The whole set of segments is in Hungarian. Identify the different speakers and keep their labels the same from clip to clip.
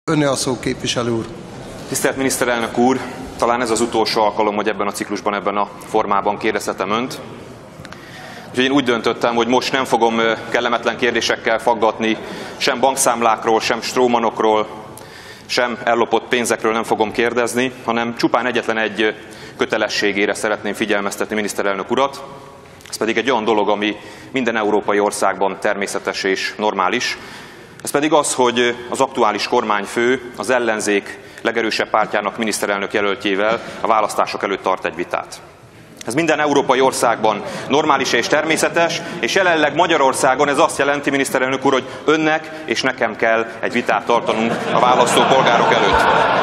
Speaker 1: Önné a szó, képviselő úr.
Speaker 2: Tisztelt miniszterelnök úr, talán ez az utolsó alkalom, hogy ebben a ciklusban, ebben a formában kérdezhetem önt. Úgyhogy én úgy döntöttem, hogy most nem fogom kellemetlen kérdésekkel faggatni, sem bankszámlákról, sem strómanokról, sem ellopott pénzekről nem fogom kérdezni, hanem csupán egyetlen egy kötelességére szeretném figyelmeztetni miniszterelnök urat. Ez pedig egy olyan dolog, ami minden európai országban természetes és normális. Ez pedig az, hogy az aktuális kormányfő az ellenzék legerősebb pártjának miniszterelnök jelöltjével a választások előtt tart egy vitát. Ez minden európai országban normális és természetes, és jelenleg Magyarországon ez azt jelenti, miniszterelnök úr, hogy önnek és nekem kell egy vitát tartanunk a választópolgárok előtt.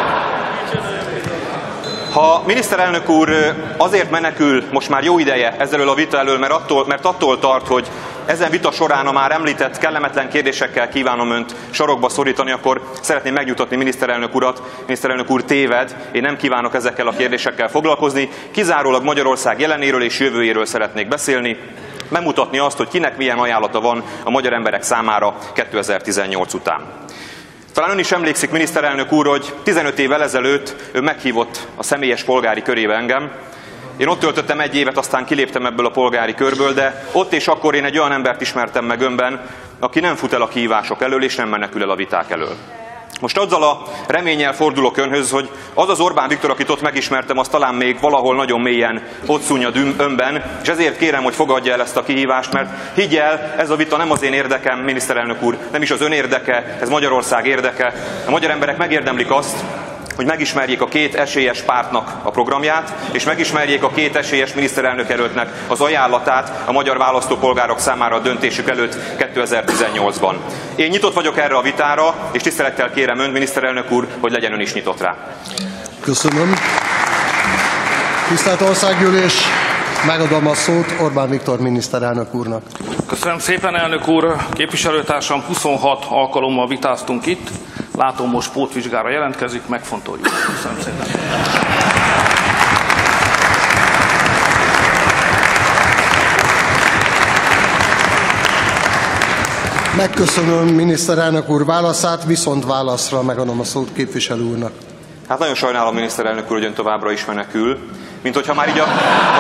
Speaker 2: Ha miniszterelnök úr azért menekül most már jó ideje ezzelől a vita elől, mert attól tart, hogy ezen vita során a már említett kellemetlen kérdésekkel kívánom önt sarokba szorítani, akkor szeretném megnyugtatni miniszterelnök urat. Miniszterelnök úr téved, én nem kívánok ezekkel a kérdésekkel foglalkozni, kizárólag Magyarország jelenéről és jövőjéről szeretnék beszélni, megmutatni azt, hogy kinek milyen ajánlata van a magyar emberek számára 2018 után. Talán ön is emlékszik, miniszterelnök úr, hogy 15 évvel ezelőtt ő meghívott a személyes polgári körébe engem. Én ott töltöttem egy évet, aztán kiléptem ebből a polgári körből, de ott és akkor én egy olyan embert ismertem meg önben, aki nem fut el a kihívások elől és nem menekül el a viták elől. Most azzal a reménnyel fordulok önhöz, hogy az az Orbán Viktor, akit ott megismertem, az talán még valahol nagyon mélyen ott szúnyad önben, és ezért kérem, hogy fogadja el ezt a kihívást, mert higgy el, ez a vita nem az én érdekem, miniszterelnök úr, nem is az ön érdeke, ez Magyarország érdeke. A magyar emberek megérdemlik azt, hogy megismerjék a két esélyes pártnak a programját, és megismerjék a két esélyes miniszterelnök jelöltnek az ajánlatát a magyar választópolgárok számára a döntésük előtt 2018-ban. Én nyitott vagyok erre a vitára, és tisztelettel kérem önt, miniszterelnök úr, hogy legyen ön is nyitott rá.
Speaker 1: Köszönöm. Tisztelt Országgyűlés, megadom a szót Orbán Viktor miniszterelnök úrnak.
Speaker 3: Köszönöm szépen, elnök úr. Képviselőtársam, 26 alkalommal vitáztunk itt. Látom, most pótvizsgára jelentkezik, megfontoljuk. Köszönöm szépen.
Speaker 1: Megköszönöm miniszterelnök úr válaszát, viszont válaszra megadom a szót képviselő úrnak.
Speaker 2: Hát nagyon sajnálom, miniszterelnök úr, hogy ön továbbra is menekül. Mint hogyha már így a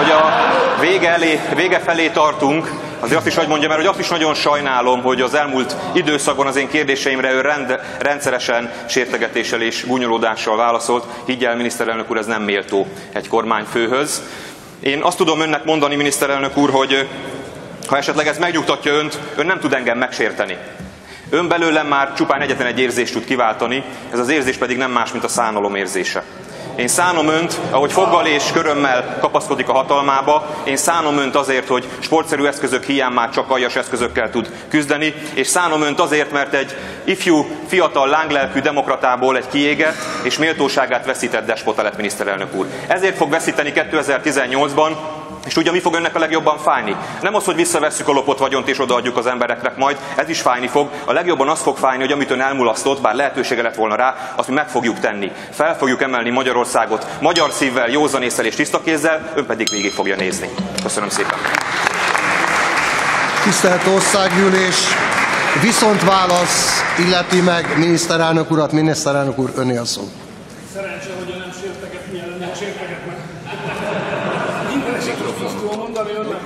Speaker 2: vége felé tartunk, azért azt is, hogy mondjam el, hogy azt is nagyon sajnálom, hogy az elmúlt időszakban az én kérdéseimre ő rendszeresen sértegetéssel és gúnyolódással válaszolt. Higgy el, miniszterelnök úr, ez nem méltó egy kormányfőhöz. Én azt tudom önnek mondani, miniszterelnök úr, hogy ha esetleg ez megnyugtatja önt, ön nem tud engem megsérteni. Ön belőlem már csupán egyetlen egy érzést tud kiváltani, ez az érzés pedig nem más, mint a szánalom érzése. Én szánom önt, ahogy foggal és körömmel kapaszkodik a hatalmába, én szánom önt azért, hogy sportszerű eszközök hiány már csak aljas eszközökkel tud küzdeni, és szánom önt azért, mert egy ifjú, fiatal, lánglelkű demokratából egy kiégett és méltóságát veszített despota lett, miniszterelnök úr. Ezért fog veszíteni 2018-ban, és tudja, mi fog önnek a legjobban fájni? Nem az, hogy visszavesszük a lopott vagyont és odaadjuk az embereknek majd, ez is fájni fog. A legjobban az fog fájni, hogy amit ön elmulasztott, bár lehetősége lett volna rá, azt mi meg fogjuk tenni. Fel fogjuk emelni Magyarországot magyar szívvel, józanésszel és tiszta kézzel, ön pedig végig fogja nézni. Köszönöm szépen.
Speaker 1: Tisztelt Országgyűlés, viszont válasz illeti meg miniszterelnök urat. Miniszterelnök úr, önné a szó.
Speaker 3: Szerencsé, hogy ön nem sérteget, mielőtt nem sérteget meg. Minden esetre azt tudom mondani önnek.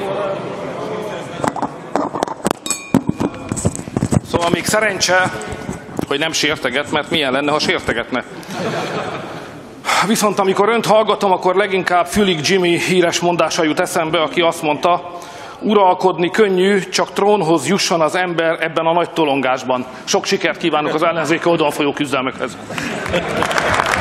Speaker 3: Szóval még szerencse, hogy nem sérteget, mert milyen lenne, ha sértegetne. Viszont amikor önt hallgatom, akkor leginkább Fülig Jimmy híres mondása jut eszembe, aki azt mondta, uralkodni könnyű, csak trónhoz jusson az ember ebben a nagy tolongásban. Sok sikert kívánok az ellenzéki oldalon folyó küzdelmekhez.